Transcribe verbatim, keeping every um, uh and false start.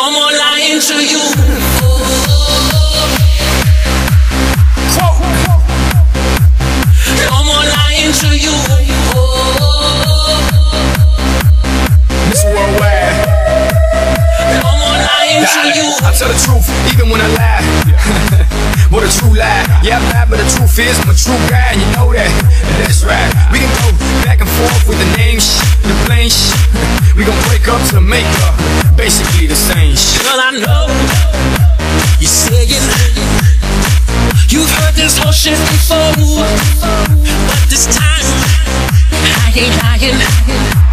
No more lying to you. No more lying to you. Miss Worldwide. No more lying to you. I tell the truth, even when I lie. What a true lie. Yeah, I lie, but the truth is I'm a true guy, and you know that. That's right. We can go back and forth with the name sh the plain sh We gon' break up to make up. Basically the same shit. Well, I know you're saying you've heard this whole shit before, but this time I ain't lying.